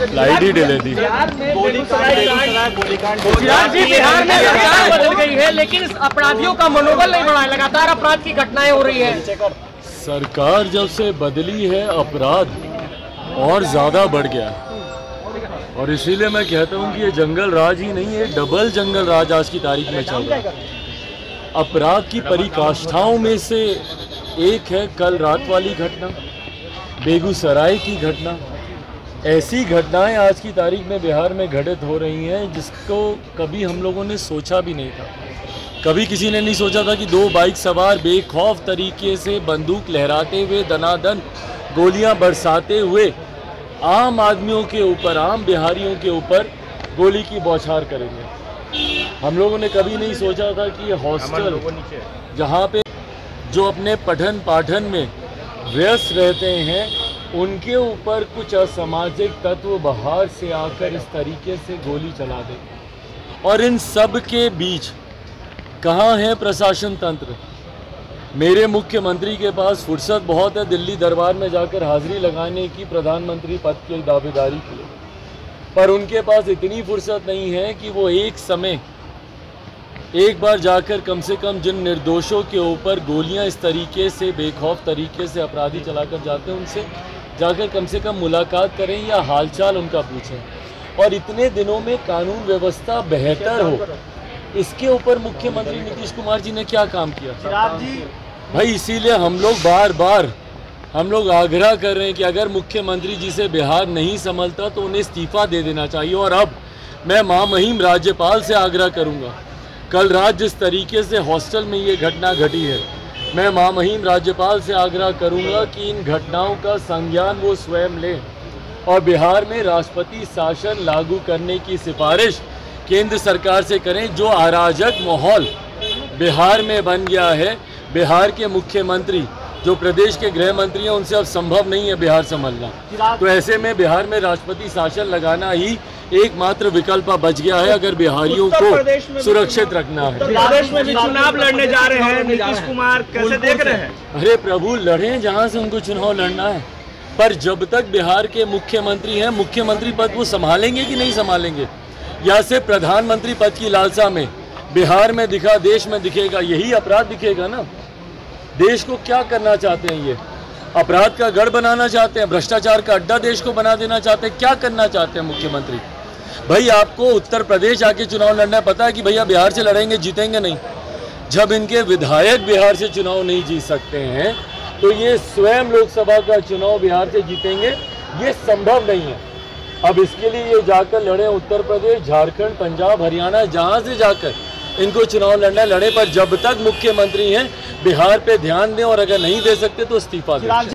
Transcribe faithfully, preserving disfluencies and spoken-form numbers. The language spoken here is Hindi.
फ्लाइट ही डिले थी। बिहार में सरकार बदल गई है, लेकिन अपराधियों का मनोबल नहीं बढ़ा है, लगातार अपराध की घटनाएं हो रही है। सरकार जब से बदली है अपराध और ज़्यादा बढ़ गया है, और इसीलिए मैं कहता हूँ कि ये जंगल राज ही नहीं है, डबल जंगल राज आज की तारीख में चल रहा है। अपराध की पराकाष्ठाओं में से एक है कल रात वाली घटना, बेगूसराय की घटना। ऐसी घटनाएं आज की तारीख में बिहार में घटित हो रही हैं जिसको कभी हम लोगों ने सोचा भी नहीं था। कभी किसी ने नहीं सोचा था कि दो बाइक सवार बेखौफ तरीके से बंदूक लहराते हुए दनादन गोलियां बरसाते हुए आम आदमियों के ऊपर, आम बिहारियों के ऊपर गोली की बौछार करेंगे। हम लोगों ने कभी नहीं सोचा था कि ये हॉस्टल जहाँ पे जो अपने पठन पाठन में व्यस्त रहते हैं उनके ऊपर कुछ असामाजिक तत्व बाहर से आकर इस तरीके से गोली चला दें। और इन सब के बीच कहाँ है प्रशासन तंत्र? मेरे मुख्यमंत्री के पास फुर्सत बहुत है दिल्ली दरबार में जाकर हाजिरी लगाने की प्रधानमंत्री पद की दावेदारी के लिए, पर उनके पास इतनी फुर्सत नहीं है कि वो एक समय एक बार जाकर कम से कम जिन निर्दोषों के ऊपर गोलियां इस तरीके से बेखौफ तरीके से अपराधी चलाकर जाते हैं उनसे जाकर कम से कम मुलाकात करें या हालचाल उनका पूछें। और इतने दिनों में कानून व्यवस्था बेहतर हो, इसके ऊपर मुख्यमंत्री नीतीश कुमार जी ने क्या काम किया भाई? इसीलिए हम लोग बार बार हम लोग आग्रह कर रहे हैं कि अगर मुख्यमंत्री जी से बिहार नहीं संभलता तो उन्हें इस्तीफा दे देना चाहिए। और अब मैं महामहिम राज्यपाल से आग्रह करूंगा, कल रात जिस तरीके से हॉस्टल में ये घटना घटी है, मैं महामहिम राज्यपाल से आग्रह करूंगा कि इन घटनाओं का संज्ञान वो स्वयं लें और बिहार में राष्ट्रपति शासन लागू करने की सिफारिश केंद्र सरकार से करें। जो अराजक माहौल बिहार में बन गया है, बिहार के मुख्यमंत्री जो प्रदेश के गृह मंत्री हैं उनसे अब संभव नहीं है बिहार संभलना, तो ऐसे में बिहार में राष्ट्रपति शासन लगाना ही एकमात्र विकल्प बच गया है अगर बिहारियों को सुरक्षित रखना है। प्रदेश में भी चुनाव लड़ने जा रहे हैं नीतीश कुमार, कैसे देख रहे हैं? अरे प्रभु, लड़े जहां से उनको चुनाव लड़ना है, पर जब तक बिहार के मुख्यमंत्री हैं, मुख्यमंत्री पद वो संभालेंगे कि नहीं संभालेंगे, या से प्रधानमंत्री पद की लालसा में बिहार में दिखा देश में दिखेगा, यही अपराध दिखेगा ना। देश को क्या करना चाहते हैं? ये अपराध का गढ़ बनाना चाहते हैं, भ्रष्टाचार का अड्डा देश को बना देना चाहते हैं, क्या करना चाहते हैं मुख्यमंत्री? भाई आपको उत्तर प्रदेश आके चुनाव लड़ना है, पता है कि भैया बिहार से लड़ेंगे जीतेंगे नहीं। जब इनके विधायक बिहार से चुनाव नहीं जीत सकते हैं तो ये स्वयं लोकसभा का चुनाव बिहार से जीतेंगे, ये संभव नहीं है। अब इसके लिए ये जाकर लड़े उत्तर प्रदेश, झारखंड, पंजाब, हरियाणा, जहां से जाकर इनको चुनाव लड़ना लड़े, पर जब तक मुख्यमंत्री हैं बिहार पे ध्यान दें और अगर नहीं दे सकते तो इस्तीफा दें।